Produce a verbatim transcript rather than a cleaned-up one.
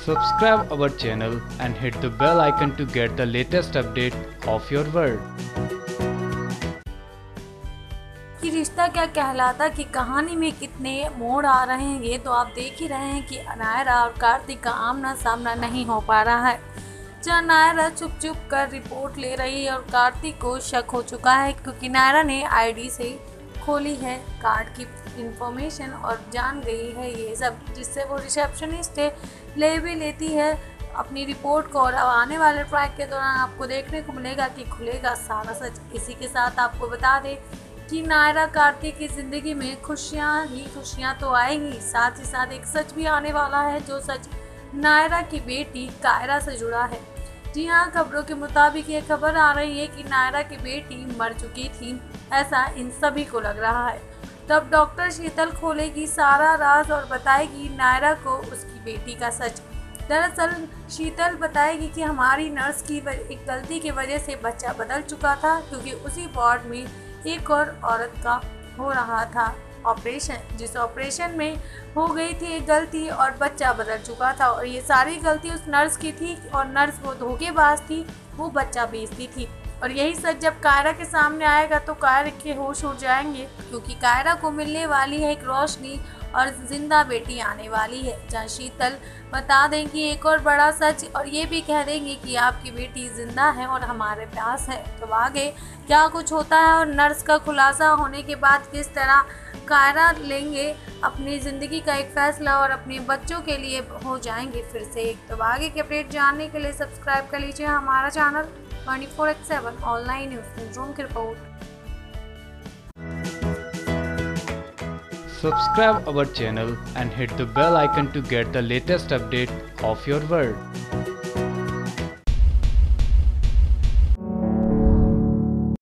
Subscribe our channel and hit the bell icon to get the latest update of your world. कि रिश्ता क्या कहलाता की कहानी में कितने मोड़ आ रहे हैं ये तो आप देख ही रहे हैं कि नायरा और कार्तिक का आमना सामना नहीं हो पा रहा है। जहाँ नायरा चुप चुप कर रिपोर्ट ले रही है और कार्तिक को शक हो चुका है क्योंकि नायरा ने आईडी से खोली है कार्ड की इंफॉर्मेशन और जान गई है ये सब, जिससे वो रिसेप्शनिस्ट ले भी लेती है अपनी रिपोर्ट को। और आने वाले ट्रैक के दौरान आपको देखने को मिलेगा कि खुलेगा सारा सच। इसी के साथ आपको बता दें कि नायरा कार्तिक की ज़िंदगी में खुशियाँ ही खुशियाँ तो आएंगी, साथ ही साथ एक सच भी आने वाला है जो सच नायरा की बेटी कायरा से जुड़ा है। जी हाँ, खबरों के मुताबिक ये खबर आ रही है कि नायरा की बेटी मर चुकी थी, ऐसा इन सभी को लग रहा है। तब डॉक्टर शीतल खोलेगी सारा राज और बताएगी नायरा को उसकी बेटी का सच। दरअसल शीतल बताएगी कि हमारी नर्स की एक गलती की वजह से बच्चा बदल चुका था क्योंकि उसी वार्ड में एक और औरत का हो रहा था ऑपरेशन, जिस ऑपरेशन में हो गई थी एक गलती और बच्चा बदल चुका था। और ये सारी गलती उस नर्स की थी और नर्स वो धोखेबाज थी, वो बच्चा बेचती थी। और यही सच जब कायरा के सामने आएगा तो कायरा के होश उड़ जाएंगे क्योंकि कायरा को मिलने वाली है एक रोशनी और जिंदा बेटी आने वाली है। जहाँ शीतल बता देंगी एक और बड़ा सच और ये भी कह देंगी कि आपकी बेटी जिंदा है और हमारे पास है। तो आगे क्या कुछ होता है और नर्स का खुलासा होने के बाद किस तरह कायरा लेंगे अपनी ज़िंदगी का एक फैसला और अपने बच्चों के लिए हो जाएंगे फिर से एक। तो आगे के अपडेट जानने के लिए सब्सक्राइब कर लीजिए हमारा channel twenty four x seven online news newsroom की report. Subscribe our channel and hit the bell icon to get the latest update of your world.